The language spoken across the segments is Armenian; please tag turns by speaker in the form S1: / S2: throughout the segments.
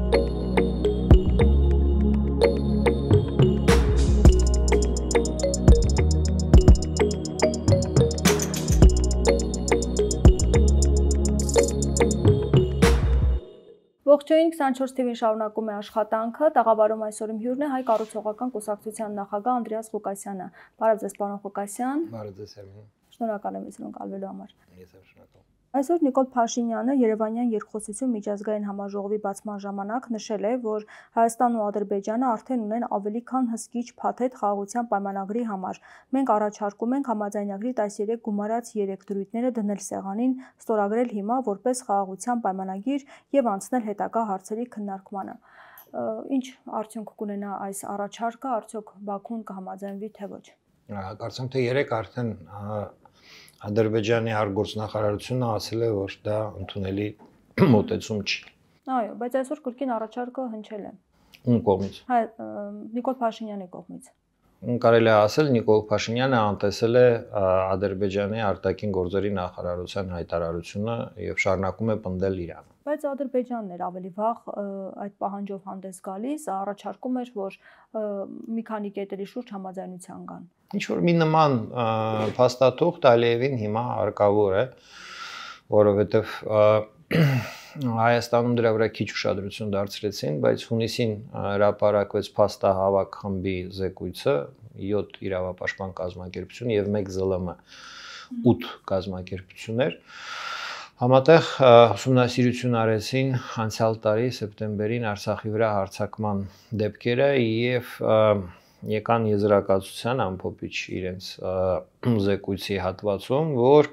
S1: Ողջույն 24 TV-ին շարունակում է աշխատանքը, տաղավարում այսօր իմ հյուրն է Հայ կառուցողական կուսակցության նախագահ Անդրեաս Ղուկասյանը։ Բարև ձեզ, պարոն Ղուկասյան։
S2: Բարև ձեզ, Էրմին։
S1: Շնորհակալ եմ ինձ ընկալվելու համար։
S2: Ես եմ շնորհակալ։
S1: Այսօր Նիկոլ Փաշինյանը Երևանյան երկխոսություն միջազգային համաժողովի բացման ժամանակ նշել է, որ Հայաստանն ու Ադրբեջանը արդեն ունեն ավելի քան հսկիչ փաթեթ խաղաղության պայմանագրի համար։ Մենք առաջարկում ենք համաձայնագրի 13 գումարած 3 դրույթները դնել սեղանին, ստորագրել հիմա որպես խաղաղության պայմանագիր եւ անցնել հետագա հարցերի քննարկմանը։ Ինչ արդյունք կունենա այս առաջարկը, արդյոք Բաքուն կհամաձայնվի թե ոչ։
S2: Կարծեմ թե երեք արդեն Ադրբեջանի արտգործնախարարությունը ասել է, որ դա ընդունելի մոտեցում չի։
S1: Այո, բայց այսօր կրկին առաջարկը հնչել է։
S2: Ում կողմից։
S1: Նիկոլ Փաշինյանի կողմից։
S2: Կարելի է ասել Նիկոլ Փաշինյանը անտեսել է Ադրբեջանի արտաքին գործերի նախարարության հայտարարությունը եւ շարունակում է պնդել Իրանը։
S1: Բայց Ադրբեջանն էր ավելի վաղ այդ պահանջով հանդես գալիս, առաջարկում էր, որ մի քանի կետերի շուրջ համաձայնության կան։
S2: Ինչ որ մի նման փաստաթուղթ Ալիևին հիմա հարկավոր է, որովհետեւ Հայաստանում դրա վրա քիչ ուշադրություն դարձրեցին, բայց հունիսին հրապարակվեց փաստահավաք խմբի զեկույցը 7 իրավապաշտպան կազմակերպություն եւ 1 ԶԼՄ 8 կազմակերպություններ համատեղ ուսումնասիրություն արեցին անցյալ տարի սեպտեմբերին Արցախի վրա հարձակման դեպքերը եւ եկան եզրակացության ամփոփիչ իրենց զեկույցի հատվածում, որ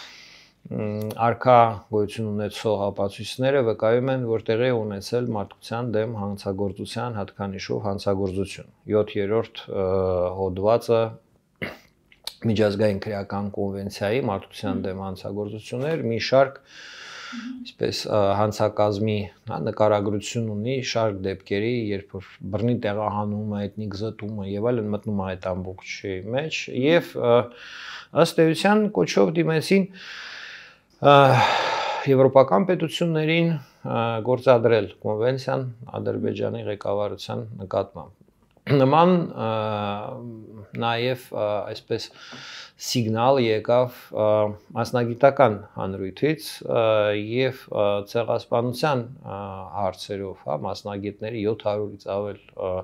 S2: արքա գոյություն ունեցող ապացույցները վկայում են, որ տեղի է ունեցել մարդկության դեմ հանցագործության հատկանիշով հանցագործություն։ 7-րդ հոդվածը միջազգային քրեական կոնվենցիայի մարդկության դեմ հանցագործություններ մի շարք այսպես հանցակազմի նկարագրություն ունի շարք դեպքերի, երբ որ բռնի տեղահանումը, էթնիկ զտումը եւ այլն մտնում է այդ ամբողջի մեջ եւ ըստ էության կոչով դիմեցին եվրոպական պետություններին գործադրել կոնվենցիան Ադրբեջանի ղեկավարության նկատմամբ։ Նման նաև այսպես սիգնալ եկավ մասնագիտական հանրույթից եւ ցեղասպանության հարցերով, մասնագետների 700-ից ավել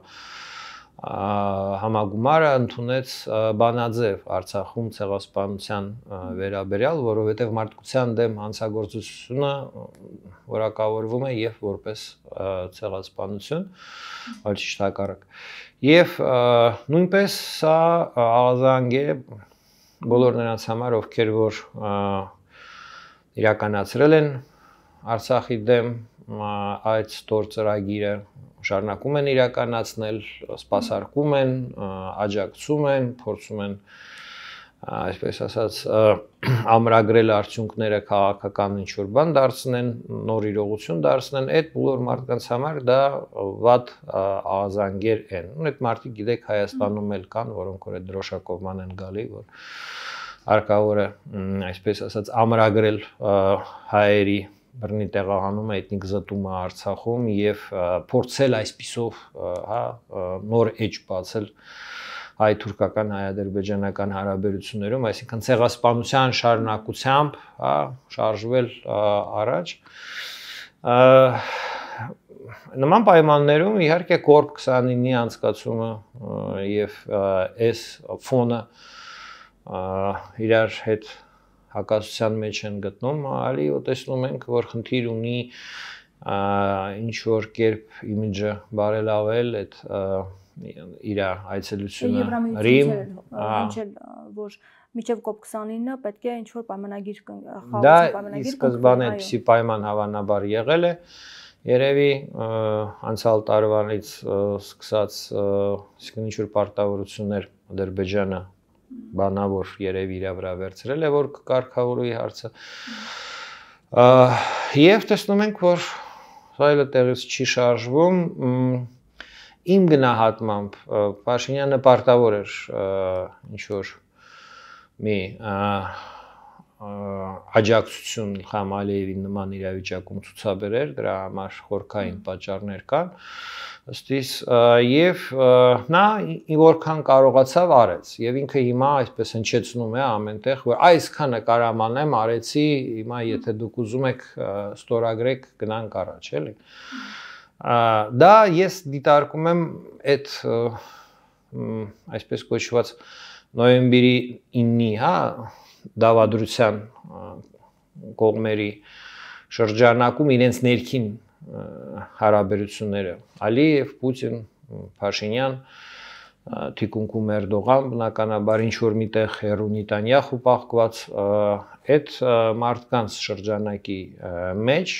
S2: համագումարը ընդունեց բանաձև Արցախում ցեղասպանության վերաբերյալ, որովհետև մարդկության դեմ հանցագործությունը որակավորվում է եւ որպես ցեղասպանություն, այլ ճիշտ հակառակ։ Եվ նույնպես սա աղազանգ է բոլոր նրանց համար, ովքեր որ իրականացրել են Արցախի դեմ այդ ստոր ծրագիրը, շարունակում են իրականացնել, սպասարկում են, աջակցում են, փորձում են այսպես ասած ամրագրել արդյունքները քաղաքական ինչ-որ բան դարձնեն, նոր իրողություն դարձնեն, այդ բոլոր մարդկանց համար դա վատ աղազանգեր են։ Այդ մարդիկ գիտեք Հայաստանում էլ կան, որոնք որ այդ դրոշակովման են գալի, որ հարկավոր է այսպես ասած ամրագրել հայերի բռնի տեղահանումը, էթնիկ զտումը Արցախում եւ փորձել այսպիսով նոր էջ բացել հայ-թուրքական, հայ-ադրբեջանական հարաբերություններում, այսինքն ցեղասպանության շարունակությամբ, շարժվել առաջ։ Նման պայմաններում իհարկե Կորբ 29-ի անցկացումը եւ այս ֆոնը իրար հետ հակասության մեջ են գտնում, այլ տեսնում ենք, որ խնդիր ունի ինչ որ կերպ իմիջը բարելավել այդ իր այցելությունը Ռիմ,
S1: որ մինչև COP 29-ը պետք է ինչ որ պայմանագիր խաղացի
S2: պայմանագիր։ Դա սկզբանե այդպիսի պայման հավանաբար եղել է։ Երևի անցյալ տարվանից սկսած ինչ որ պարտավորություններ Ադրբեջանը բանավոր երևի իր վրա վերցրել է, որ կարգավորի հարցը։ Եվ տեսնում ենք, որ այլը տեղից չի շարժվում, իմ գնահատմամբ Փաշինյանը պարտավոր էր ինչ որ մի աջակցություն Իլհամ Ալիևի նման իրավիճակում ցուցաբերել, դրա համար խորքային պատճառներ կան։ Ըստ իս եւ նա որքան կարողացավ արեց եւ ինքը հիմա այսպես հնչեցնում է ամենտեղ, որ այսքանը կարամանեմ արեցի, հիմա եթե դուք ուզում եք ստորագրեք գնանք առաջ, էլի։ Դա ես դիտարկում եմ այդ այսպես կոչված նոյեմբերի 9-ի, հա, դավադրության կողմերի շրջանակում իրենց ներքին հարաբերությունները Ալիև, Պուտին, Փաշինյան, թիկունքում Էրդողան, բնականաբար ինչ որ միտեղ հերու Նետանյախու պահկված, այդ մարդկանց շրջանակի մեջ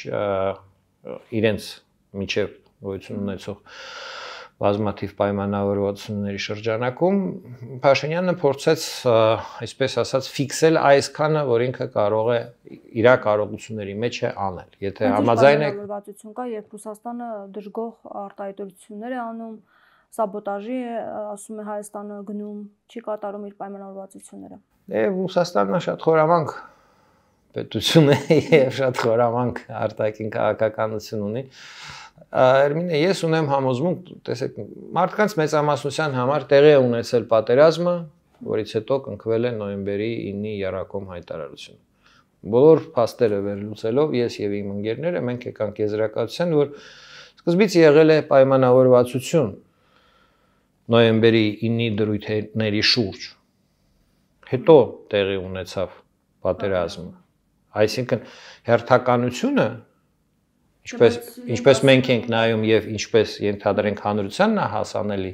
S2: իրենց միջև գոյություն ունեցող բազմաթիվ պայմանավորվածությունների շրջանակում Փաշինյանը փորձեց, այսպես ասած, ֆիքսել այսքանը, որ ինքը կարող է իր կարողությունների մեջ է անել։ Եթե համաձայն եք,
S1: պայմանավորվածություն կա, երբ Ռուսաստանը դժգոհ արտահայտություններ է անում, սաբոտաժի է, ասում է Հայաստանը գնում, չի կատարում իր պայմանավորվածությունները։
S2: Ռուսաստանը շատ խորամանկ պետություն է եւ շատ խորամանկ արտաքին քաղաքականություն ունի։ Էրմինե, ես ունեմ համոզմունք, տեսեք, մարդկանց մեծամասնության համար տեղի է ունեցել պատերազմը, որից հետո կնքվել է նոյեմբերի 9-ի եռակոմ հայտարարությունը։ Բոլոր փաստերը վերլուծելով ես եւ իմ ընկերները մենք եկանք եզրակացության, որ սկզբից եղել է պայմանավորվածություն նոյեմբերի 9-ի դրույթների շուրջ։ Հետո տեղի ունեցավ պատերազմը։ Այսինքն հերթականությունը ինչպես մենք ենք նայում եւ ինչպես ենթադրենք հանրությանն է հասանելի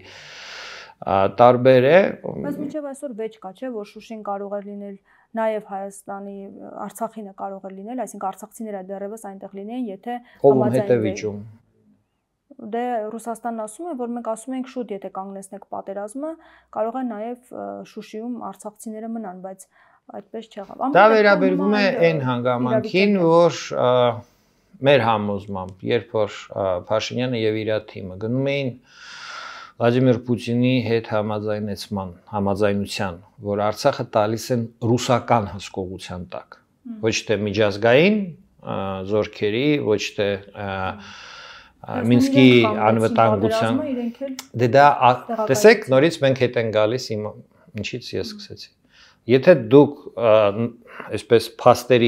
S2: տարբեր է,
S1: բայց մինչեւ այսօր վեճ կա, չէ, որ Շուշին կարող է լինել նաեւ Հայաստանի Արցախինը կարող է լինել, այսինքն արցախցիները դեռևս այնտեղ լինեն, եթե
S2: համաձայնվեն։
S1: Դե Ռուսաստանն ասում է, որ մենք ասում ենք շուտ, եթե կանգնեցնեք պատերազմը, կարող է նաեւ Շուշիում արցախցիները մնան, բայց այդպես չեղավ։
S2: Դա վերաբերվում է այն հանգամանքին, որ մեր համոզմամբ, երբ որ Փաշինյանը եւ իր թիմը գնում էին Վլադիմիր Պուտինի հետ համաձայնության, որ Արցախը տալիս են ռուսական հսկողության տակ, ոչ թե միջազգային զորքերի, ոչ թե Մինսկի անվտանգության։ Դե դա տեսեք, նորից մենք հետ են գալիս ինչից ես սկսեցի։ Եթե դուք այսպես փաստերի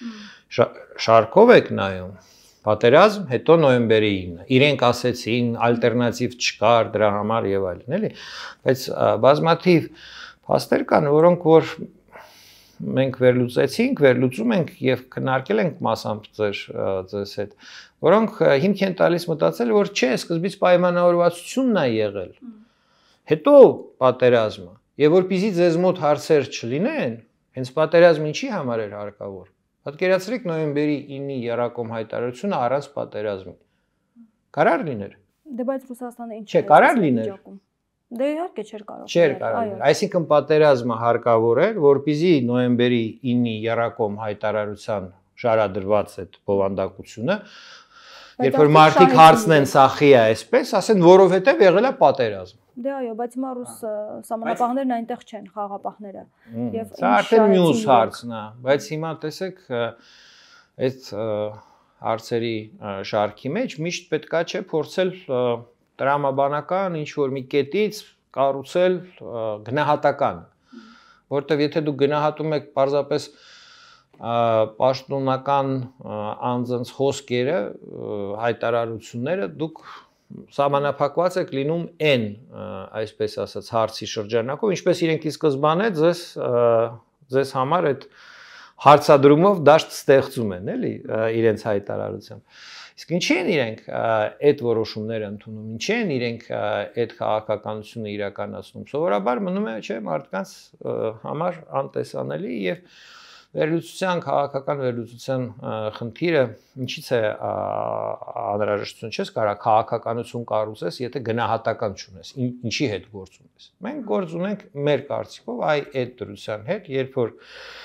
S2: շարքով եք նայում, պատերազմ, հետո նոյեմբերի 9-ը։ Իրենք ասեցին, ալտերնատիվ չկար դրա համար եւ այլն, էլի։ Բայց բազմաթիվ փաստեր կան, որոնք որ մենք վերլուծում ենք եւ քննարկել ենք մասամբ ձեզ հետ, որոնք հիմք են տալիս մտածել, որ չէ, սկզբից պայմանավորվածությունն է եղել։ Հետո պատերազմը։ Եվ որպեսզի ձեզ մոտ հարցեր չլինեն, հենց պատերազմը ինչի համար էր հարկավոր։ Պատկերացրեք նոյեմբերի 9-ի եռակոմ հայտարարությունը առանց պատերազմի։ Կարար լիներ։
S1: Դե բայց Ռուսաստանը ինչ
S2: չէ, կարար լիներ։
S1: Դե իհարկե չէր կարող։
S2: Չէր կարող լինել։ Այսինքն պատերազմը հարկավոր էր, որպեսզի նոյեմբերի 9-ի եռակոմ հայտարարության շարադրված այդ բովանդակությունը, երբ որ մարդիկ հարցնեն սախի է այսպես, ասեն, որովհետև եղել է պատերազմ։
S1: Դե այո, բայց հիմա ռուս սահմանապահներն այնտեղ չեն, խաղապահները։
S2: Եվ սա արդեն մյուս հարցն է, բայց հիմա տեսեք, այդ հարցերի շարքի մեջ միշտ պետքա չէ փորձել տրամաբանական ինչ որ մի կետից կառուցել գնահատական, որտեվ եթե դուք գնահատում եք պարզապես պաշտոնական անձանց խոսքերը, հայտարարությունները, դուք սահմանափակված եք լինում այն, այսպես ասած, հարցի շրջանակով, ինչպես իրենք ի սկզբանե ձեզ համար այդ հարցադրումով դաշտ ստեղծում են, էլի, իրենց հայտարարությամբ։ Իսկ ինչի են իրենք այդ որոշումները ընդունում, ինչի են իրենք այդ քաղաքականությունը իրականացնում։ Սովորաբար մնում է, չէ, մարդկանց համար անտեսանելի եւ վերլուծության, քաղաքական վերլուծության խնդիրը ինչից է անհրաժեշտություն չես կարա քաղաքականություն կառուցես, եթե գնահատական չունես, ինչի հետ գործ ունես։ Մենք գործ ունենք մեր կարծիքով այդ դրության հետ, երբ որ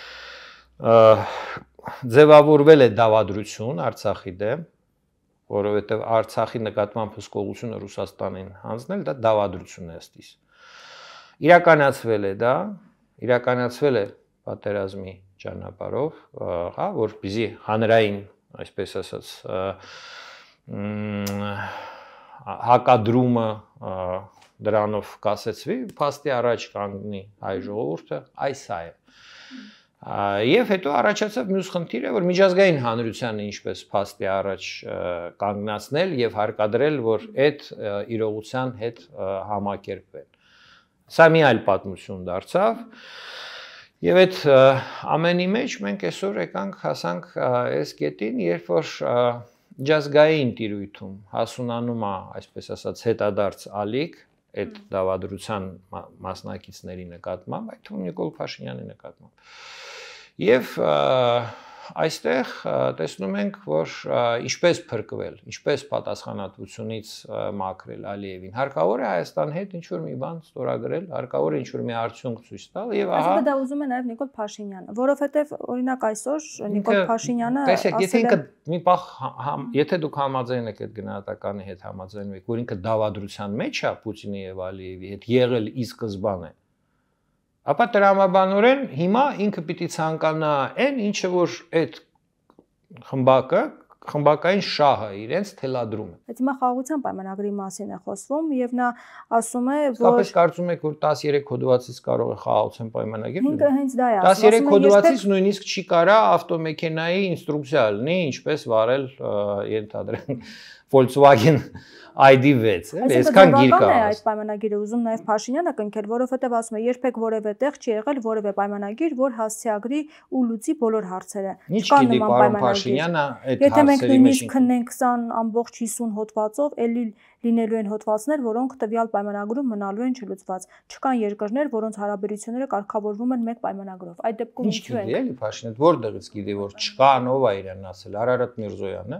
S2: ձևավորվել է դավադրություն Արցախի դեմ, որովհետև Արցախի նկատմամբ հսկողությունը Ռուսաստանին հանձնել, դա դավադրություն է ըստ իս։ Իրականացվել է դա, իրականացվել է պատերազմի ճանապարհով, հա, որպեսզի հանրային, այսպես ասած, հակադրումը դրանով կասեցվի, փաստի առաջ կանգնի հայ ժողովուրդը, այս է։ Եվ հետո առաջացավ մյուս խնդիրը, որ միջազգային հանրությանը ինչպես փաստի առաջ կանգնացնել եւ հարկադրել, որ այդ իրողության հետ համակերպվեն։ Սա մի այլ պատմություն դարձավ։ Եվ այդ ամենի մեջ մենք այսօր հասանք այս կետին, երբ որ միջազգային տիրույթում հասունանում է, այսպես ասած, հետադարձ ալիք այդ դավադրության մասնակիցների նկատմամբ, այդ թվում Նիկոլ Փաշինյանի նկատմամբ։ Եվ այստեղ տեսնում ենք, որ ինչպես փրկվել, ինչպես պատասխանատվությունից մաքրել Ալիևին։ Հարկավոր է Հայաստանի հետ ինչ-որ մի բան ստորագրել, հարկավոր է ինչ-որ մի արդյունք ցույց տալ եւ ահա։
S1: Այսինքն դա ուզում է նաեւ Նիկոլ Փաշինյանը, որովհետեւ օրինակ այսօր Նիկոլ Փաշինյանը
S2: տեսեք, եթե ինքը մի պահ եթե դուք համաձայն եք այդ գնահատականի հետ համաձայնում եք, որ ինքը դավադրության մեջ է Պուտինի եւ Ալիևի հետ եղել ի սկզբանե, ապա տրամաբանորեն հիմա ինքը պիտի ցանկանա այն, ինչը որ այդ խմբակային շահը իրենց թելադրում է։
S1: Բայց հիմա խաղաղության պայմանագրի մասին է խոսվում եւ նա ասում է, որ
S2: Իսկապես կարծում եք, որ 13 հոդվածից կարող է խաղաղության պայմանագիր
S1: լինել։ Ինքը հենց դա է ասում։
S2: 13 հոդվածից նույնիսկ չի կարա ավտոմեքենայի ինստրուկցիա լինի, ինչպես վարել ենթադրենք Volkswagen ID6, այսքան գիրք է։
S1: Այդ պայմանագիրը ուզում նաև Փաշինյանը կնքել, որովհետև ասում է, երբեք որևէ տեղ չի եղել որևէ պայմանագիր, որ հասցեագրի ու լուծի բոլոր հարցերը։
S2: Չկան նման պայմանագիր։
S1: Եթե մենք նույնիսկ քննենք 20.50 հոդվածով, ելի լինելու են հոդվածներ, որոնք տվյալ պայմանագրում մնալու են չլուծված։ Չկան երկրներ, որոնց հարաբերությունները կարգավորվում են մեկ պայմանագրով։ Այդ դեպքում
S2: ինչու է։ Էլի Փաշինյանը որտեղից գիտի, որ չկան, ով է իրեն ասել, Արարատ Միրզոյանը։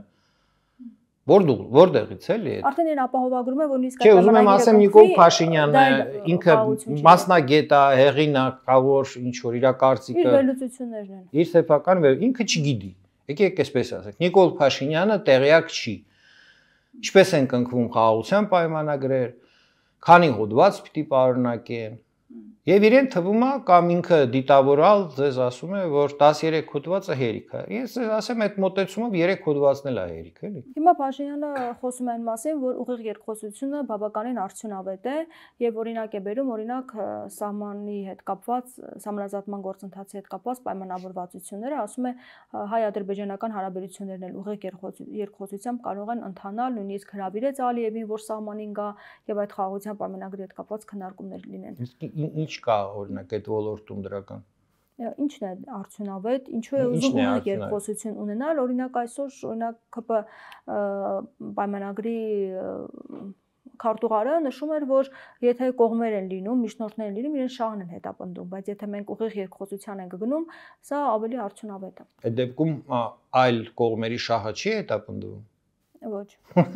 S2: Որտեղից էլի է։
S1: Արդեն այն ապահովագրում է, որ նույնիսկ
S2: Չէ, ուզում եմ ասեմ Նիկոլ Փաշինյանը ինքը մասնագետ է, հեղինակավոր ինչ որ իր կարծիքը
S1: իր վերլուծություններն են։
S2: Իր սեփական ինքը չգիտի։ Եկեք այսպես ասենք, Նիկոլ Փաշինյանը տեղյակ չի։ Ինչպես են կնքվում խաղաղության պայմանագրեր, քանի հոդված պիտի պարունակեն։ Եվ իրեն թվում է կամ ինքը դիտավորալ ձեզ ասում է, որ 13 հոդվածը հերիք է։ Ես ձեզ ասեմ, այդ մոտեցումով 3 հոդվածն էլ է հերիք, էլի։
S1: Հիմա Փաշինյանը խոսում է այն մասին, որ ուղիղ երկխոսությունը բավականին արդյունավետ է եւ օրինակ է բերում, օրինակ սահմանի հետ կապված, սահմանազատման գործընթացի հետ կապված պայմանավորվածությունները, ասում է հայ-ադրբեջանական հարաբերություններն էլ ուղիղ երկխոսությամբ կարող են ընթանալ, նույնիսկ հրավիրեց Ալիևին, որ սահմանին գա եւ այդ խաղաղության պայմանագրի հետ կապված քննարկումներ լինեն։
S2: Ինչ կա օրինակ այդ ոլորտում դրական։
S1: Ինչն է արդյունավետ, ինչու է ուզում երկխոսություն ունենալ, օրինակ այսօր օրինակ ԿՊ պայմանագրի քարտուղարը նշում էր, որ եթե կողմեր են լինում, միջնորդներ են լինում, իրեն շահն են հետապնդում, բայց եթե մենք ուղիղ երկխոսության ենք գնում, սա ավելի արդյունավետ է։
S2: Այդ դեպքում այլ կողմերի շահը չի հետապնդում։
S1: Ոչ։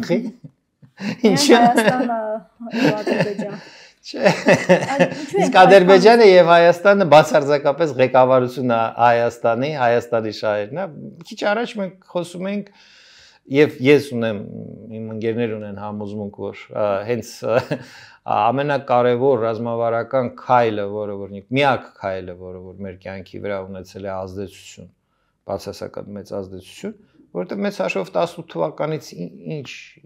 S2: Ինչը
S1: Հայաստանը եւ Ադրբեջան։
S2: Չէ։ Իսկ Ադրբեջանը եւ Հայաստանը բացարձակապես ղեկավարությունը Հայաստանի շահերն է։ Քիչ առաջ մենք խոսում ենք եւ ես ունեմ իմ ընկերներ ունեն համոզմունք, որ հենց ամենակարևոր ռազմավարական քայլը, որը որ միակ քայլը, որը որ մեր կյանքի վրա ունեցել է ազդեցություն, բացասական մեծ ազդեցություն, որովհետեւ մեծ հաշվով 18 թվականից ինչ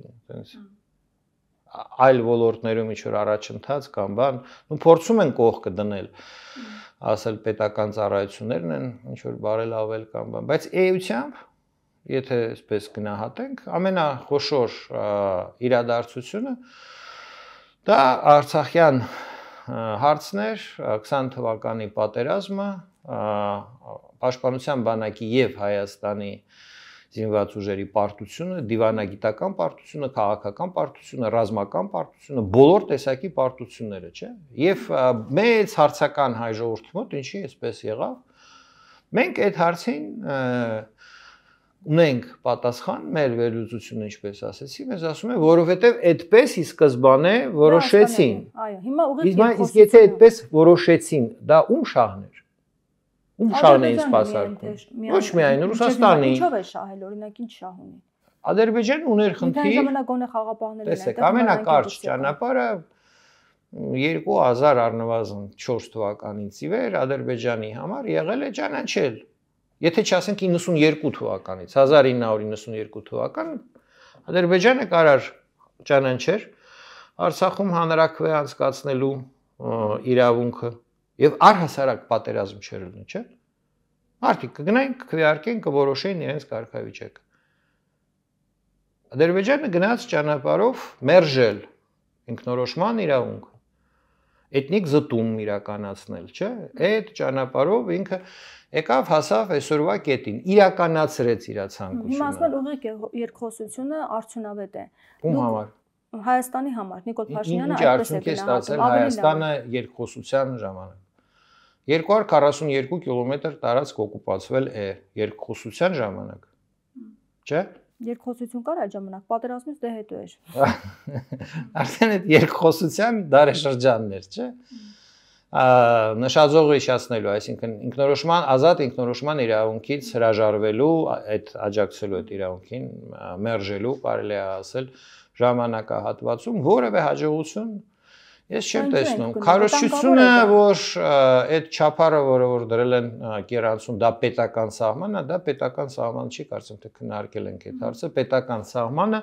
S2: այլ ոլորտներում ինչ որ առաջընթաց կամ բան, ու փորձում են կողքը դնել, ասել պետական ծառայություններն են ինչ որ բարելավել կամ բան, բայց էությամբ, եթե այսպես գնահատենք, ամենախոշոր իրադարձությունը դա Արցախյան հարցներ, 20 թվականի պատերազմը, Պաշտպանության բանակի եւ Հայաստանի զինված ուժերի պարտությունը, դիվանագիտական պարտությունը, քաղաքական պարտությունը, ռազմական պարտությունը, բոլոր տեսակի պարտությունները, չէ՞։ Եվ մեծ հարցական հայ ժողովրդի մոտ ինչի էսպես եղավ։ Մենք այդ հարցին ունենք պատասխան, մեր վերլուծությունը ինչպես ասեցի, մեզ ասում է, որովհետև այդպես ի սկզբանե որոշեցին։
S1: Այո, հիմա ուղիղ
S2: իսկ եթե այդպես որոշեցին, դա ում շահն էր։ Ում շահն էին սպասարկում։ Ոչ միայն Ռուսաստանի։
S1: Ինչով է շահել, օրինակ ինչ շահ ունի։
S2: Ադրբեջանը ուներ խնդիր։
S1: Ժամանակ գոնե խաղապահներ են այդտեղ։
S2: Տեսեք, ամենակարճ ճանապարհը 2000 առնվազն 4 թվականից ի վեր Ադրբեջանի համար եղել է ճանաչել։ Եթե չասենք 92 թվականից, 1992 թվական Ադրբեջանը կարար ճանաչեր Արցախում հանրաքվե անցկացնելու իրավունքը եւ առհասարակ պատերազմ չէր լինի, չէ՞։ Մարդիկ կգնային, կքվեարկեն, կորոշեին իրենց կարգավիճակը։ Ադրբեջանը գնաց ճանապարհով մերժել ինքնորոշման իրավունքը, էթնիկ զտում իրականացնել, չէ՞։ Այդ ճանապարհով ինքը եկավ հասավ այսօրվա կետին, իրականացրեց իր ցանկությունը։
S1: Հիմա ասում են ուղիղ երկխոսությունը արդյունավետ է։
S2: Ում համար։
S1: Հայաստանի համար Նիկոլ Փաշինյանը
S2: այդպես է գնահատել Հայաստանը երկխոսության ժամանակ։ 242 կիլոմետր տարածք օկուպացվել է երկխոսության ժամանակ։ Չէ՞։
S1: Երկխոսություն կար այդ ժամանակ, պատերազմից դե հետո էր։
S2: Արդեն այդ երկխոսության դարաշրջանն էր, չէ՞։ Նշաձողը հիշեցնելու, այսինքն ինքնորոշման ազատ ինքնորոշման իրավունքից հրաժարվելու, այդ աջակցելու այդ իրավունքին մերժելու, կարելի է ասել ժամանակահատվածում որևէ հաջողություն ես չեմ տեսնում։ Քարոզչությունը, որ այդ չափարը, որ դրել են կերանցում, դա պետական սահման է, դա պետական սահման չի, կարծեմ թե քննարկել ենք այդ հարցը, պետական սահմանը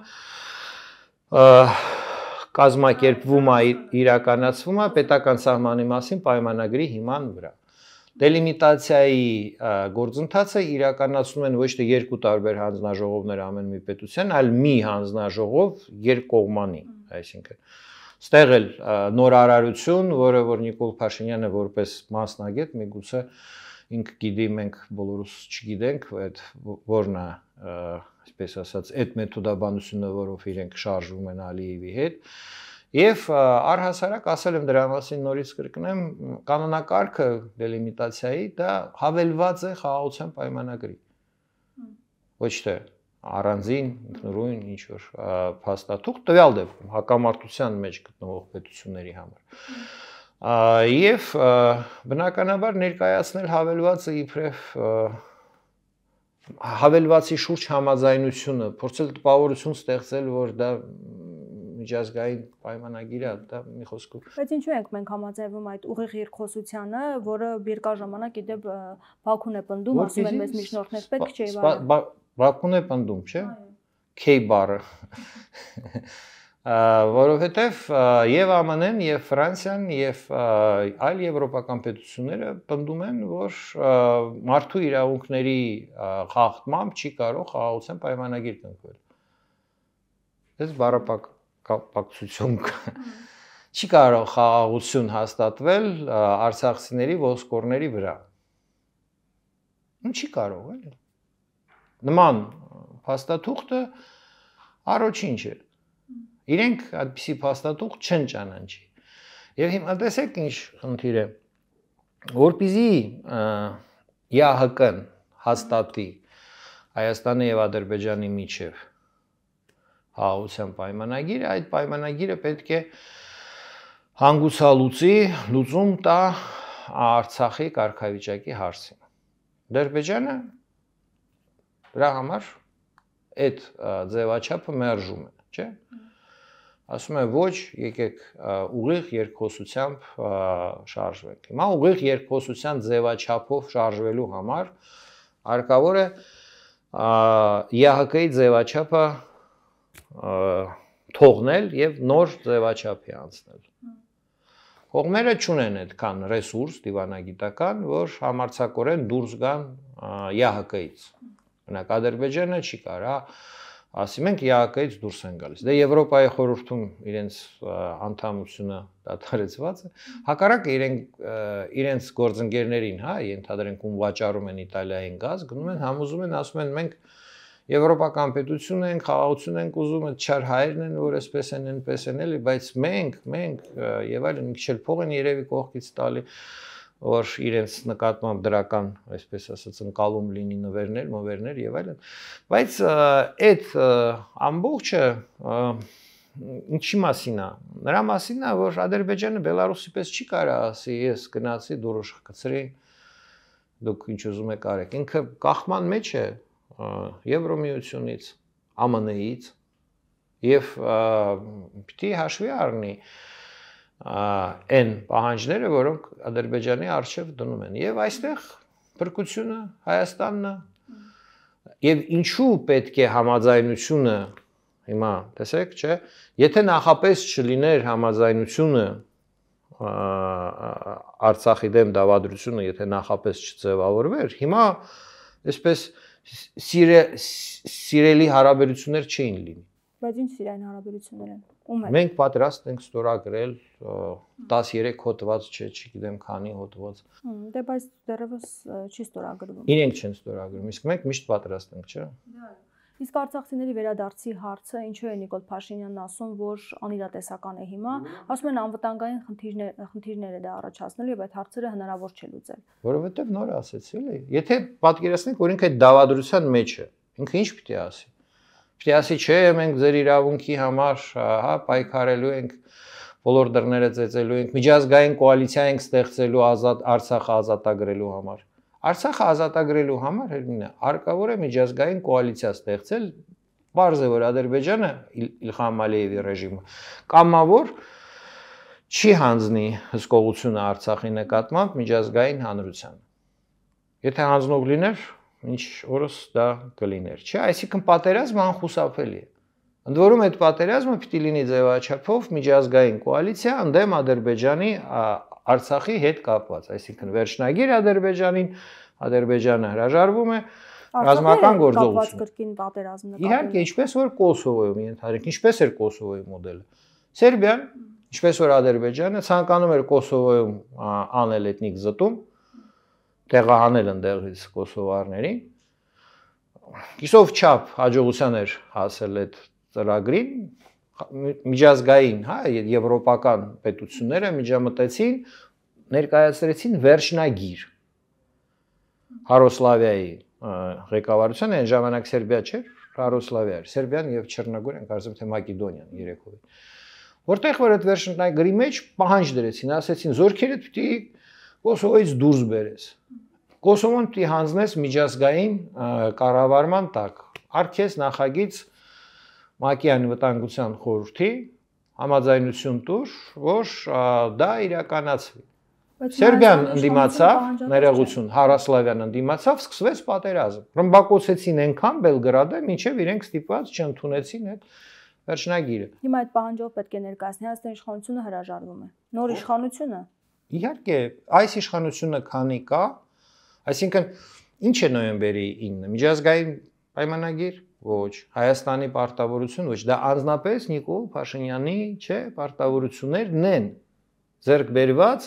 S2: կազմակերպվում է, իրականացվում է պետական սահմանի մասին պայմանագրի հիման վրա։ Դելիմիտացիայի գործընթացը իրականացնում են ոչ թե երկու տարբեր հանձնաժողովներ ամեն մի պետության, այլ մի հանձնաժողով երկկողմանի, այսինքն ստեղ էլ նոր արարություն, որը որ Նիկոլ Փաշինյանը որպես մասնագետ միգուցե ինքը գիտի, մենք բոլորս չգիտենք, այդ որն է, այսպես ասած, այդ մեթոդաբանությունը, որով իրենք շարժվում են Ալիևի հետ, եւ առհասարակ ասել եմ դրա մասին նորից կրկնեմ, կանոնակարգը դելիմիտացիայի դա հավելված է խաղաղության պայմանագրի։ Ոչ թե առանձին ինքնուրույն ինչ որ փաստաթուղթ տվյալ դեպքում հակամարտության մեջ գտնվող պետությունների համար։ Եվ բնականաբար ներկայացնել հավելվածը իբրև հավելվածի շուրջ համաձայնությունը, փորձել տպավորություն ստեղծել, որ դա միջազգային պայմանագիր է, դա մի խոսքով։
S1: Բայց ինչու ենք մենք համաձայնվում այդ ուղիղ երկխոսությանը, որը երկար ժամանակ իդեպ Բաքուն է պնդում, ասում են մեզ միջնորդներ պետք չէ վարել։
S2: Բաքուն է պնդում, չէ՞։ K բառը։ Որովհետև եւ ԱՄՆ-ն, եւ Ֆրանսիան, եւ այլ եվրոպական պետությունները պնդում են, որ մարդու իրավունքների խախտմամբ չի կարող խաղաղության պայմանագիր կնքվել։ Դες բառապակցություն կա։ Չի կարող խաղաղություն հաստատվել արցախցիների ոսկորների վրա։ Չի կարող, էլի։ Նման փաստաթուղթը առաջինչ է։ Իրենք այդպիսի փաստաթուղթ չեն ճանաչի։ Եվ հիմա տեսեք ինչ խնդիր է, որպեսզի ԵԱՀԿ-ն հաստատի Հայաստանի եւ Ադրբեջանի միջև խաղաղության պայմանագիր, այդ պայմանագիրը պետք է հանգուցալուծի, լուծում տա Արցախի կարգավիճակի հարցին։ Ադրբեջանը դրա համար այդ ձևաչափը մերժում է, չէ՞։ Ասում է ոչ, եկեք ուղիղ երկխոսությամբ շարժվենք։ Հիմա ուղիղ երկխոսության ձևաչափով շարժվելու համար հարկավոր է ԵԱՀԿ-ի ձևաչափը թողնել եւ նոր ձևաչափի անցնել։ Կողմերը չունեն այդքան ռեսուրս դիվանագիտական, որ համարձակորեն դուրս գան ԵԱՀԿ-ից։ Օրինակ Ադրբեջանը չի կարա, ասի մենք ԵԱՀԿ-ից դուրս են գալիս։ Դե Եվրոպայի խորհրդում իրենց անդամությունը դադարեցված է։ Հակառակը իրենց գործընկերներին, հա, ենթադրենք ում վաճառում են Իտալիային գազ, գնում են համոզում են, ասում են մենք եվրոպական պետություն ենք, խաղաղություն ենք ուզում, այդ չար հայերն են, որ այսպես են, այնպես են, էլի, բայց մենք եւ այլն մի քիչ փող են երևի կողքից տալի, որ իրենց նկատմամբ դրական, այսպես ասած, ընկալում լինի նվերներ, մովերներ եւ այլն։ Բայց այդ ամբողջը ինչի մասին է։ Նրա մասին է, որ Ադրբեջանը Բելարուսի պես չի կարա ասի, ես գնացի դուրս գցրի, դուք ինչ ուզում եք արեք։ Ինքը կախման մեջ է Եվրոմիությունից, ԱՄՆ-ից եւ պիտի հաշվի առնի այն պահանջները, որոնք Ադրբեջանի արժև դնում են։ Եվ այստեղ փրկությունը Հայաստանն է։ Եվ ինչու պետք է համաձայնությունը, հիմա տեսեք, չէ, եթե նախապես չլիներ համաձայնությունը Արցախի դեմ դավադրությունը, եթե նախապես չձևավորվեր, հիմա այսպես սիրելի հարաբերություններ չէին լինի։
S1: Բայց ինչ սիրային հարաբերություններ են։ Ում են։
S2: Մենք պատրաստ ենք ստորագրել 13 հոդված, չգիտեմ քանի հոդված։
S1: Դե բայց դեռևս չի ստորագրվում։
S2: Իրենք չեն ստորագրում, իսկ մենք միշտ պատրաստ ենք, չէ՞։
S1: Իսկ արցախցիների վերադարձի հարցը ինչու է Նիկոլ Փաշինյանն ասում, որ անիրատեսական է հիմա, ասում են անվտանգային խնդիրներ է դա առաջացնելու եւ այդ հարցերը հնարավոր չէ լուծել։
S2: Որովհետեւ նոր ասեցի, էլի։ Եթե պատկերացնենք, որ ինքը այդ դավադրության մեջ է, ինքը ինչ պիտի ասի։ Պիտի ասի, չէ, մենք ձեր իրավունքի համար, հա, պայքարելու ենք, բոլոր դռները ծեծելու ենք, միջազգային կոալիցիա ենք ստեղծելու Արցախը ազատագրելու համար։ Արցախը ազատագրելու համար հարկավոր է միջազգային կոալիցիա ստեղծել, բարձ է որ Ադրբեջանը Իլխամ Ալիևի ռեժիմը կամավոր չի հանձնի հսկողությունը Արցախի նկատմամբ միջազգային հանրությանը։ Եթե հանձնող լիներ, ինչ օրս դա կլիներ, չէ, այսինքն պատերազմը անխուսափելի է։ Ընդ որում այդ պատերազմը պիտի լինի ձևաչափով միջազգային կոալիցիա ընդդեմ Ադրբեջանի Արցախի հետ կապված, այսինքն վերջնագիր Ադրբեջանին, Ադրբեջանը հրաժարվում է ռազմական գործողություն։ Իհարկե, ինչպես որ Կոսովոյում ենթադրենք, ինչպես էր Կոսովոյի մոդելը։ Սերբիան, ինչպես որ Ադրբեջանը ցանկանում էր Կոսովոյում անել էթնիկ զտում, տեղահանել ընդեղից կոսովարներին, կիսով չափ հաջողության էր հասել այդ ծրագրին, միջազգային, հա, եվրոպական պետությունները միջամտեցին, ներկայացրեցին վերջնագիր Հարոսլավիայի ղեկավարության, այն ժամանակ Սերբիա չէր, Հարոսլավիա էր, Սերբիան եւ Չեռնոգորիան, կարծեմ թե Մակեդոնիան երեքովի։ Որտեղ որ այդ վերջնագրի մեջ պահանջ դրեցին, ասեցին զորքերդ պիտի Կոսովոյից դուրս բերես։ Կոսովոն պիտի հանձնես միջազգային կառավարման տակ։ Արքես նախագիծ ՄԱԿ-ի անվտանգության խորհրդի համաձայնություն տուր, որ դա իրականացվի։ Սերբիան ընդդիմացավ, ներողություն, Հարոսլավիան ընդդիմացավ, սկսվեց պատերազմ։ Ռմբակոծեցին այնքան Բելգրադը, մինչև իրենք ստիպված չընդունեցին այդ վերջնագիրը։
S1: Հիմա այդ պահանջով պետք է ներկայացնի Հայաստանի իշխանությունը հրաժարվում է։ Նոր իշխանությունը։
S2: Իհարկե, այս իշխանությունը քանի կա, այսինքն ինչ է նոյեմբերի 9-ը, միջազգային պայմանագիր, ոչ, Հայաստանի պարտավորություն, ոչ, դա անձնապես Նիկոլ Փաշինյանի, չէ, պարտավորություններն են ձեռք բերված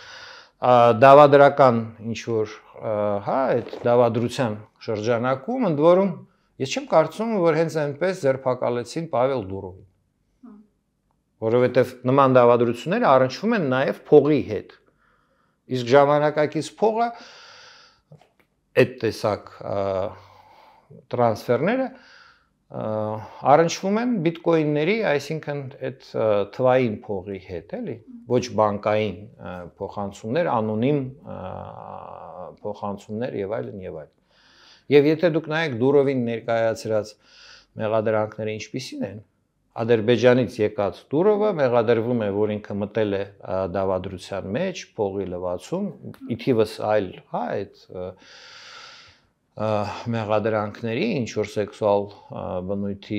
S2: դավադրական ինչ որ, հա, այդ դավադրության շրջանակում, ընդ որում ես չեմ կարծում, որ հենց այնպես ձերբակալեցին Պավել Դուրովին։ Որովհետև նման դավադրությունները առնչվում են նաև փողի հետ։ Իսկ ժամանակակից փողը այդ տեսակ տրանսֆերները առնչվում են բիտկոինների, այսինքն այդ թվային փողի հետ, էլի, ոչ բանկային փոխանցումներ, անոնիմ փոխանցումներ եւ այլն եւ այլն։ Եվ եթե դուք նայեք Դուրովին ներկայացրած մեղադրանքները ինչպիսին են, Ադրբեջանից եկած Դուրովը մեղադրվում է, որ ինքը մտել է դավադրության մեջ, փողի լվացում, իթիվս այլ, հա, այդ մեղադրանքների, ինչ որ սեքսուալ բնույթի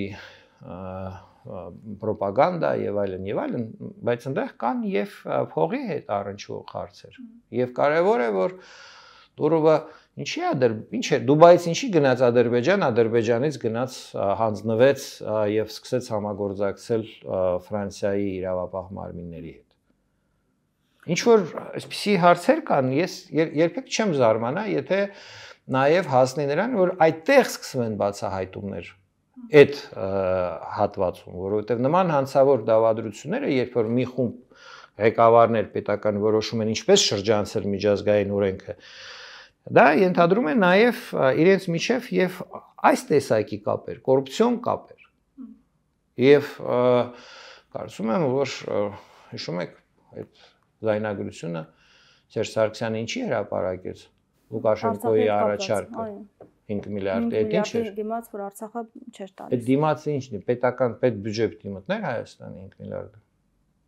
S2: պրոպագանդա եւ այլն, բայց այնտեղ կան եւ փողի հետ առնչվող հարցեր։ Եվ կարեւոր է, որ Դուրովը ինչ է Դուբայից ինչի գնաց Ադրբեջան, Ադրբեջանից գնաց հանձնվեց եւ սկսեց համագործակցել Ֆրանսիայի իրավապահ մարմինների հետ։ Ինչ որ այսպիսի հարցեր կան, ես երբեք չեմ զարմանա, եթե նաև հասնի նրան, որ այդտեղ սկսվում են բացահայտումներ այդ հատվածում, որովհետև նման հանցավոր դավադրությունները, երբ որ մի խումբ ղեկավարներ պետական որոշում են ինչպես շրջանցել միջազգային օրենքը, դա ենթադրում է նաև իրենց միջև եւ այս տեսակի կապեր, կոռուպցիոն կապեր։ Եվ կարծում եմ, որ հիշում եք այդ զայնագրությունը Սերժ Սարգսյանը ինչի հրապարակեց Լուկաշենկոյի առաջարկը 5 միլիարդ, այդ ինչ էր։
S1: Դիմաց որ Արցախը չէր տալիս։
S2: Այդ դիմացը ինչն է, պետական պետ բյուջե պիտի մտներ Հայաստանի 5 միլիարդը։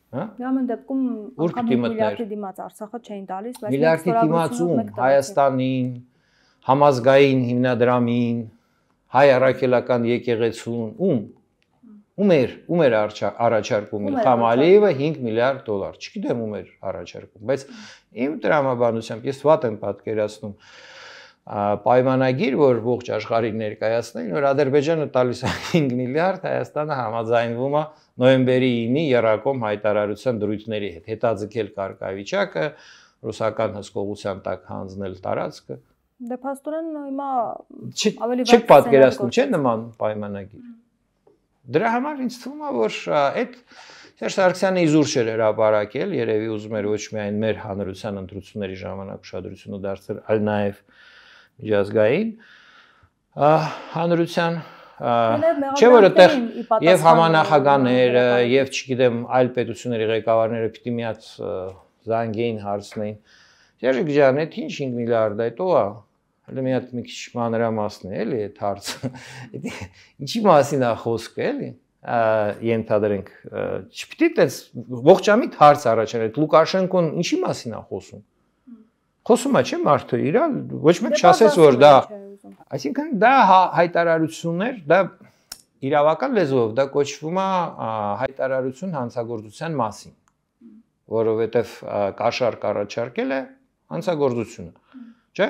S2: հա։
S1: Ամեն դեպքում անգամ միլիարդի դիմաց Արցախը չէին տալիս, բայց
S2: միլիարդի դիմացում Հայաստանին, համազգային հիմնադրամին, հայ առաքելական եկեղեցուն, ում էր առաջարկում Իլհամ Ալիևը $5 միլիարդ, չգիտեմ ում էր առաջարկում, բայց իմ տրամաբանությամբ ես վատ եմ պատկերացնում պայմանագիր, որ ողջ աշխարհին ներկայացնեն, որ Ադրբեջանը տալիս է 5 միլիարդ, Հայաստանը համաձայնվում է նոյեմբերի 9-ի Երակոմ հայտարարության դրույթների հետ հետաձգել կարգավիճակը, ռուսական հսկողության տակ հանձնել տարածքը։
S1: Դե փաստորեն հիմա ավելի
S2: չեք պատկերացնում, չէ՞ նման պայմանագիր։ Դրա համար ինձ թվում է, որ այդ Սերժ Սարգսյանը իզուր չէր հրապարակել, երևի ուզում էր ոչ միայն մեր հանրության ընտրությունների ժամանակ ուշադրությունը դարձնել, այլ նաև միջազգային հանրության, չէ՞ որ այդտեղ եւ համանախագահները եւ չգիտեմ այլ պետությունների ղեկավարները պիտի մի հատ զանգեին հարցնեին։ Սերժ ջան, այդ ինչ 5 միլիարդ է, դա հələ մի հատ մի քիչ մանրամասն է, էլի այդ հարցը։ Ինչի մասին է խոսքը, էլի։ Ենթադրենք, չպիտի այդպես ողջամիտ հարց առաջանալ, այդ Լուկաշենկոն ինչի մասին է խոսում։ Խոսում է, չէ՞ մարդը իր, ոչ մեկ չասեց, որ դա, այսինքն դա հայտարարություններ, դա իրավական լեզվով դա կոչվում է հայտարարություն հանցագործության մասին, որովհետև կաշառք առաջարկել է հանցագործությունը, չէ՞։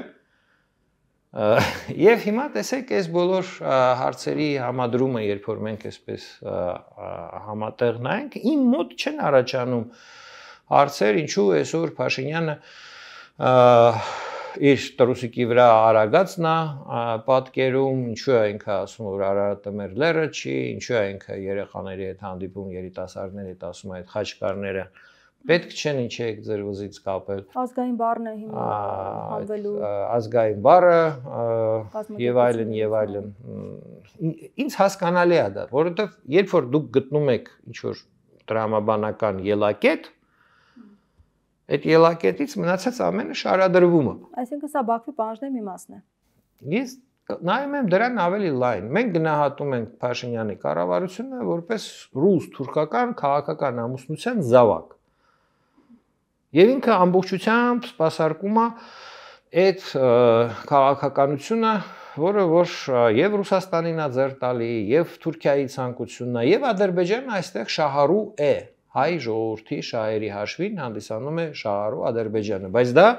S2: Եվ հիմա տեսեք այս բոլոր հարցերի համադրումը, երբ որ մենք այսպես համատեղ նայենք, իմ մոտ չեն առաջանում հարցեր, ինչու այսօր Փաշինյանը իր տրուսիկի վրա արագածն է պատկերում, ինչու է ինքը ասում, որ Արարատը մեր լեռը չի, ինչու է ինքը երեխաների հետ հանդիպում, երիտասարդների հետ ասում է այդ խաչկարները պետք չեն, ինչ եք ձեր վզից կապել։
S1: Ազգային բառն է հիմա հանվելու։
S2: Ազգային բառը եւ այլն եւ այլն։ Ինձ հասկանալի է դա, որովհետեւ երբ որ դուք գտնում եք ինչ որ տրամաբանական ելակետ, այդ ելակետից մնացած ամենը շարադրվում է։
S1: Այսինքն սա Բաքվի պահանջների մի մասն է։
S2: Ես նայում եմ դրան ավելի լայն։ Մենք գնահատում ենք Փաշինյանի կառավարությունը որպես ռուս-թուրքական քաղաքական ամուսնության զավակ։ Եվ ինքը ամբողջությամբ սպասարկում է այդ քաղաքականությունը, որը որ եւ Ռուսաստանին է ձեռ տալի, եւ Թուրքիայի ցանկությունն է, եւ Ադրբեջանը այստեղ շահառու է։ Հայ ժողովրդի շահերի հաշվին հանդիսանում է շահառու Ադրբեջանը, բայց դա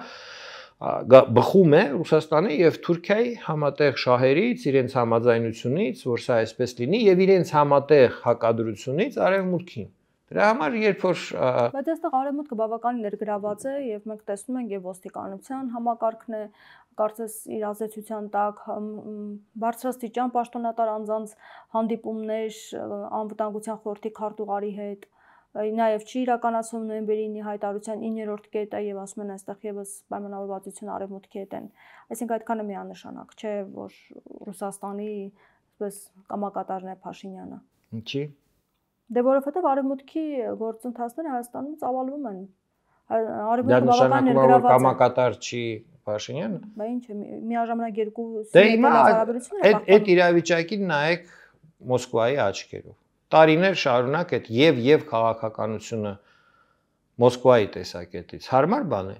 S2: բխում է Ռուսաստանի եւ Թուրքիայի համատեղ շահերից, իրենց համաձայնությունից, որ սա այսպես լինի, եւ իրենց համատեղ հակադրությունից արևմուտքին։ Դրա համար երբ որ
S1: բայց այստեղ արևմուտքը բավականին ներգրաված է եւ մենք տեսնում ենք եւ ոստիկանության համակարգն է կարծես իր ազդեցության տակ բարձրաստիճան պաշտոնատար անձանց հանդիպումներ անվտանգության խորհրդի քարտուղարի հետ նաեւ չի իրականացվում նոյեմբերի 9-ի հայտարարության 9-րդ կետը եւ ասում են այստեղ եւս պայմանավորվածություն արևմուտքի հետ են այսինքն այդքանը միանշանակ չէ որ Ռուսաստանի այսպես կամակատարն է Փաշինյանը
S2: ինչի
S1: Դե որովհետև արևմուտքի գործընթացները Հայաստանում ծավալվում են։ Արևմուտքը բավական ներգրաված է։
S2: Կամակատար չի Փաշինյանը։
S1: Բա ինչ է, միաժամանակ երկու
S2: Դե հիմա այդ իրավիճակին նայեք Մոսկվայի աչքերով։ Տարիներ շարունակ այդ եւ քաղաքականությունը Մոսկվայի տեսակետից հարմար բան է։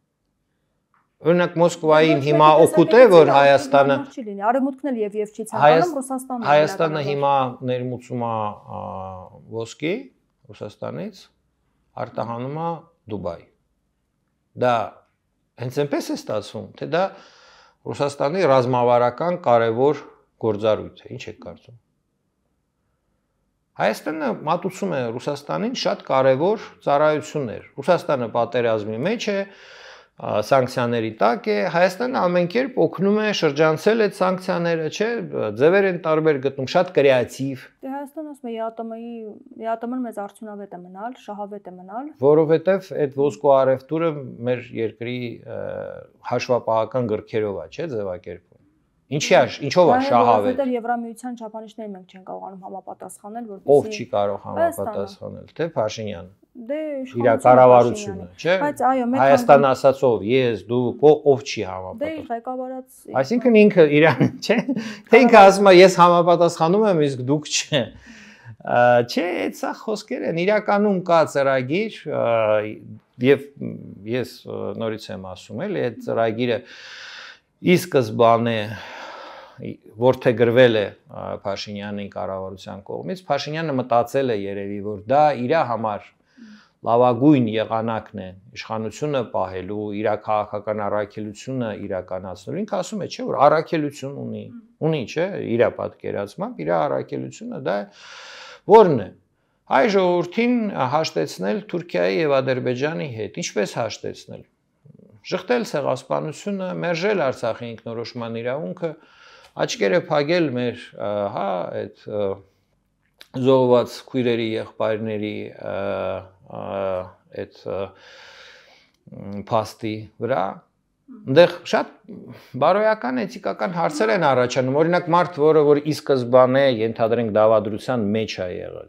S2: Օրինակ Մոսկվային հիմա օգուտ է, որ Հայաստանը
S1: արևմուտքն էլ եւ չի ցանկանում Ռուսաստանը։
S2: Հայաստանը հիմա ներմուծում է ոսկի Ռուսաստանից, արտահանում է Դուբայ։ Դա հենց այնպես է ստացվում, թե դա Ռուսաստանի ռազմավարական կարևոր գործառույթ է, ինչ եք կարծում։ Հայաստանը մատուցում է Ռուսաստանին շատ կարևոր ծառայություններ։ Ռուսաստանը պատերազմի մեջ է, սանկցիաների տակ է, Հայաստանը ամեն կերպ օգնում է շրջանցել այդ սանկցիաները, չէ, ձևեր են տարբեր գտնում, շատ կրեատիվ։
S1: Դե Հայաստանը ասում է ԵԱՏՄ-ն մեծ արդյունավետ է մնալ, շահավետ է մնալ։
S2: Որովհետև այդ ոսկու առևտուրը մեր երկրի հաշվապահական գրքերով է, չէ, ձևակերպում։ Ինչով է շահավետ։
S1: Որովհետև Եվրամիության չափանիշներին մենք չենք կարողանում համապատասխանել, որպեսզի
S2: Ով չի կարող համապատասխանել, թե Փաշինյանը։
S1: Դե
S2: իր կառավարությունը, չէ։
S1: Բայց այո, մենք
S2: Հայաստան ասածով, ես, դու, ով չի
S1: Դե
S2: համապատասխանում։
S1: ղեկավարած
S2: Այսինքն ինքը իրան, չէ, թե ինքը ասում է ես համապատասխանում եմ, իսկ դուք չէ։ Չէ, այդ սա խոսքեր են, իրականում կա ծրագիր եւ ես նորից եմ ասում, էլի այդ ծրագիրը ի սկզբանե որդեգրվել է Փաշինյանի կառավարության կողմից, Փաշինյանը մտածել է երևի, որ դա իր համար լավագույն եղանակն է իշխանությունը պահելու, իր քաղաքական առաքելությունը իրականացնելու։ Ինքը ասում է, չէ, որ առաքելություն ունի, չէ, իր պատկերացմամբ, իր առաքելությունը դա որն է։ Հայ ժողովրդին հաշտեցնել Թուրքիայի եւ Ադրբեջանի հետ։ Ինչպես հաշտեցնել։ Շղթել ցեղասպանությունը, մերժել Արցախի ինքնորոշման իրավունքը, աչքերը փակել մեր, հա, այդ զոհված քույրերի, եղբայրների այդ փաստի վրա, այնտեղ շատ բարոյական էթիկական հարցեր են առաջանում, օրինակ մարդ, որ ի սկզբանե ենթադրենք դավադրության մեջ է եղել։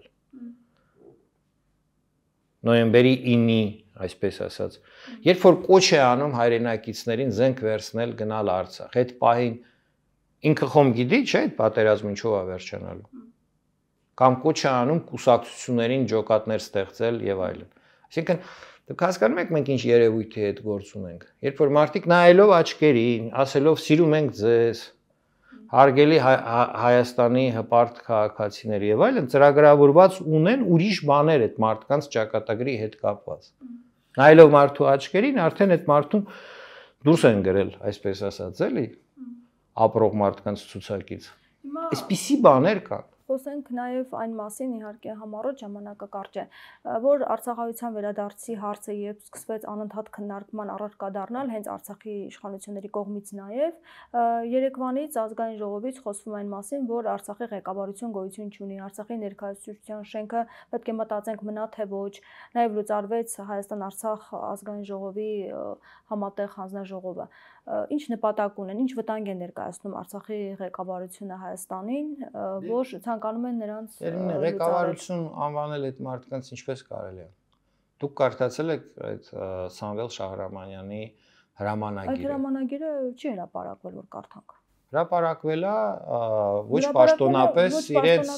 S2: Նոյեմբերի 9-ի, այսպես ասած, երբ որ կոչ է անում հայրենակիցներին զենք վերցնել, գնալ Արցախ, այդ պահին ինքը խոմ գիտի, չէ, այդ պատերազմը ինչով է վերջանալու։ Կամ կոչ է անում կուսակցություններին ջոկատներ ստեղծել եւ այլն։ Այսինքն դուք հասկանում եք մենք ինչ երևույթի հետ գործ ունենք։ Երբ որ մարդիկ նայելով աչքերին, ասելով սիրում ենք ձեզ, հարգելի Հայաստանի հպարտ քաղաքացիներ եւ այլն, ծրագրավորված ունեն ուրիշ բաներ այդ մարդկանց ճակատագրի հետ կապված։ Նայելով մարդու աչքերին, արդեն այդ մարդուն դուրս են գրել, այսպես ասած, էլի, ապրող մարդկանց ցուցակից։ Այսպիսի բաներ կան։
S1: Խոսենք նաև այն մասին, իհարկե համառոտ ժամանակը կարճ է, որ Արցախայցյան վերադարձի հարցը երբ սկսվեց անընդհատ քննարկման առարկա դառնալ հենց Արցախի իշխանությունների կողմից նաև, Երևանից ազգային ժողովից խոսվում այն մասին, որ Արցախի ղեկավարություն գոյություն չունի, Արցախի ներկայացության շենքը պետք է մտածենք մնա թե ոչ, նաև լուծարվեց Հայաստան-Արցախ ազգային ժողովի համատեղ հանձնաժողովը։ Ինչ նպատակ ունեն, ինչ վտանգ են ներկայացնում Արցախի ղեկավարությունը Հայաստանին, որ ցանկանում են նրանց
S2: ղեկավարություն անվանել այդ մարդկանց ինչպես կարելի է։ Դուք կարդացել եք այդ Սամվել Շահրամանյանի հրամանագիրը։
S1: Այդ հրամանագիրը չի հրապարակվել, որ կարդանք։
S2: Հրապարակվել է ոչ պաշտոնապես իրենց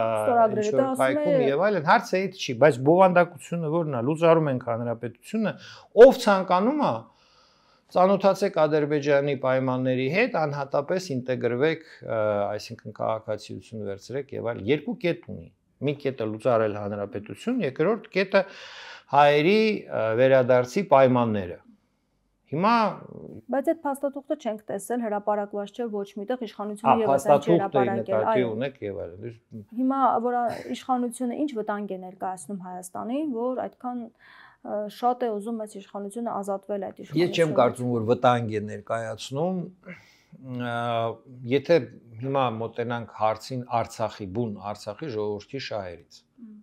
S2: հայքում եւ այլն, հարցը այդ չի, բայց բովանդակությունը որն է, լուծարում ենք հանրապետությունը, ով ցանկանում է ծանոթացեք Ադրբեջանի պայմանների հետ, անհատապես ինտեգրվեք, այսինքն քաղաքացիություն վերցրեք եւ այլ երկու կետ ունի։ Մի կետը լուծարել հանրապետություն, երկրորդ կետը հայերի վերադարձի պայմանները։ Հիմա
S1: բայց այդ փաստաթուղթը չենք տեսել, հրապարակված չէ ոչ միտեղ, իշխանությունը եւս չի հրապարակել,
S2: այո, ունեք եւ այլն։
S1: Հիմա որ իշխանությունը ինչ վտանգ է ներկայացնում Հայաստանին, որ այդքան շատ է ուզում այս իշխանությունը ազատվել այդ իշխանությունից։
S2: Ես չեմ կարծում, որ վտանգ է ներկայացնում, եթե հիմա մոտենանք հարցին Արցախի բուն, Արցախի ժողովրդի շահերից։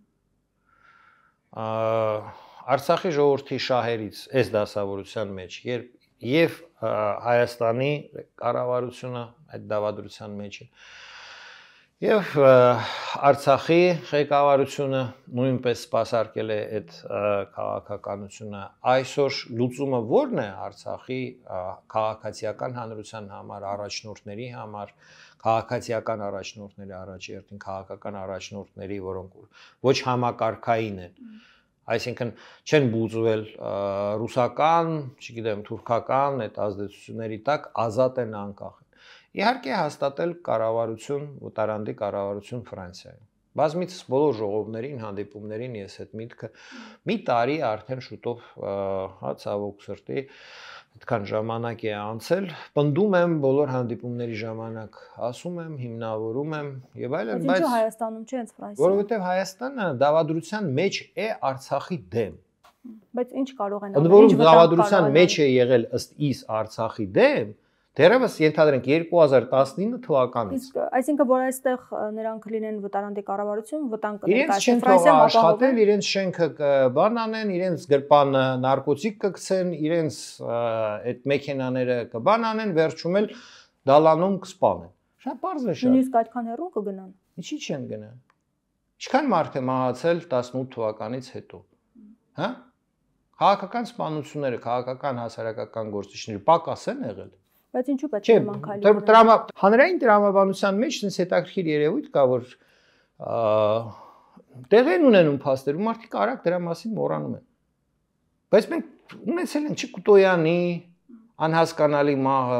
S2: Արցախի ժողովրդի շահերից այս դասավորության մեջ, եւ Հայաստանի կառավարությունը այդ դավադրության մեջ է, եւ Արցախի ղեկավարությունը նույնպես սպասարկել է այդ քաղաքականությունը։ Այսօր լուծումը ո՞րն է Արցախի քաղաքացիական հանրության համար, առաջնորդների համար, քաղաքացիական առաջնորդների առաջերտին, քաղաքական առաջնորդների, որոնք ոչ համակարգային են։ Այսինքն չեն բուծվել ռուսական, չգիտեմ, թուրքական այդ ազդեցությունների տակ, ազատ են անկախ։ Իհարկե հաստատել կառավարություն, Ուտարանդի կառավարություն Ֆրանսիայում։ Բազմիցս բոլոր ժողովներին, հանդիպումներին ես այդ միտքը մի տարի արդեն շուտով, հա, ցավոք սրտի, այդքան ժամանակ է անցել, պնդում եմ բոլոր հանդիպումների ժամանակ, ասում եմ, հիմնավորում եմ եւ այլն,
S1: բայց ինչու Հայաստանում չէ, հենց Ֆրանսիայում։
S2: Որովհետեւ Հայաստանը դավադրության մեջ է Արցախի դեմ։
S1: Բայց ինչ կարող են անել։
S2: Ընդ որում դավադրության մեջ է եղել ըստ իս Արցախի դեմ, դեռևս ենթադրենք 2019 թվականից։
S1: Իսկ այսինքն որ այստեղ նրանք լինեն վտարանդի կառավարություն, վտանգ
S2: կներկայացնեն Ֆրանսիայում աշխատել, իրենց շենքը բան անեն, իրենց գրպանը նարկոտիկ կգցեն, իրենց այդ մեքենաները կբան անեն, վերջում էլ դալանում կսպանեն։ Շատ բարձր է շատ։
S1: Նույնիսկ այդքան հեռու կգնան։
S2: Ինչի՞ չեն գնա։ Ինչքան մարդ է մահացել 18 թվականից հետո։ Հա? Քաղաքական սպանությունները, քաղաքական հասարակական գործիչները պակաս են եղել։
S1: Բայց ինչու պետք է նման քայլեր։
S2: Հանրային տրամաբանության մեջ ինձ հետաքրքիր երևույթ կա, որ տեղի են ունենում փաստեր, ու մարդիկ արագ դրա մասին մոռանում են։ Բայց մենք ունեցել ենք Չկուտոյանի անհասկանալի մահը,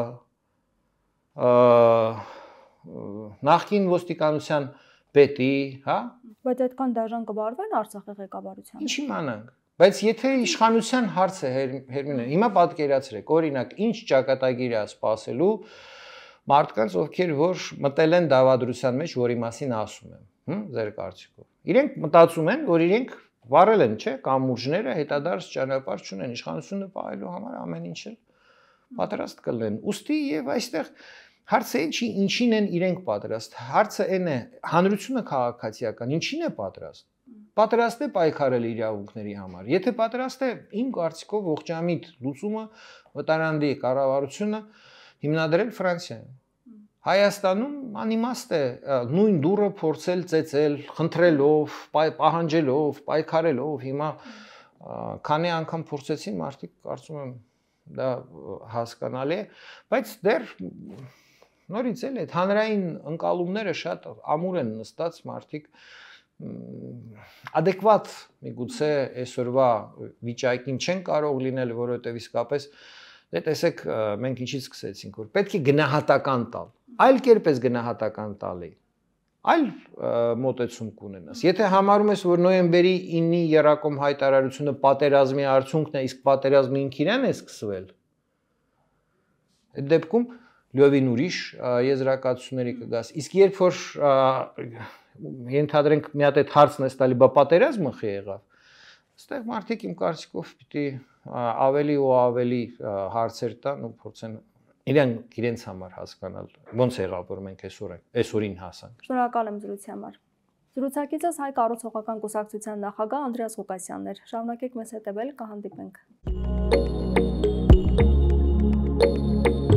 S2: նախկին ոստիկանության պետի, հա?
S1: Բայց այդքան դաժան կվարվեն Արցախի ղեկավարությանը։
S2: Ինչ իմանանք։ Բայց եթե իշխանության հարց է Հերմինե, հիմա պատկերացրեք, օրինակ, ինչ ճակատագիր է սպասելու մարդկանց, ովքեր որ մտել են դավադրության մեջ, որի մասին ասում եմ, ձեր կարծիքով։ Իրենք մտածում են, որ իրենք վարել են, չէ, կամուրջները հետադարձ ճանապարհ չունեն, իշխանությունը պահելու համար ամեն ինչ պատրաստ կլինեն։ Ուստի եւ այստեղ հարցը չի ինչին են իրենք պատրաստ։ Հարցը այն է, հանրությունը քաղաքացիական ինչին է պատրաստ։ Պատրաստ է պայքարել իրավունքների համար։ Եթե պատրաստ է, իմ կարծիքով ողջամիտ լուծումը վտարանդի կառավարությունը հիմնադրել Ֆրանսիայում։ Հայաստանում անիմաստ է նույն դուրը փորձել ծեծել, խնդրելով, պահանջելով, պայքարելով, հիմա քանի անգամ փորձեցին մարդիկ, կարծում եմ դա հասկանալի է, բայց դեռ նորից էլ այդ հանրային ընկալումները շատ ամուր են նստած, մարդիկ adekvat միգուցե այսօրվա վիճակին չեն կարող լինել, որովհետև իսկապես դե տեսեք մենք ինչից սկսեցինք, որ պետք է գնահատական տալ, այլ կերպ ես գնահատական տալի, այլ մոտեցում կունենաս։ Եթե համարում ես, որ նոյեմբերի 9-ի եռակոմ հայտարարությունը պատերազմի արդյունքն է, իսկ պատերազմը ինքն իրեն է սկսվել, այդ դեպքում լիովին ուրիշ եզրակացությունների կգաս։ Իսկ երբ որ ենթադրենք մի հատ այդ հարցն է տալի, բա պատերազմը խի եղավ, այստեղ մարդիկ իմ կարծիքով պիտի ավելի ու ավելի հարցեր տան ու փորձեն իրենց համար հասկանալ ոնց եղավ որ մենք այսօրին հասանք։
S1: Շնորհակալ եմ զրույցի համար։ Զրուցակիցս Հայ կառուցողական կուսակցության նախագահ Անդրեաս Ղուկասյանն էր։ Շարունակեք մեզ հետևել, կհանդիպենք։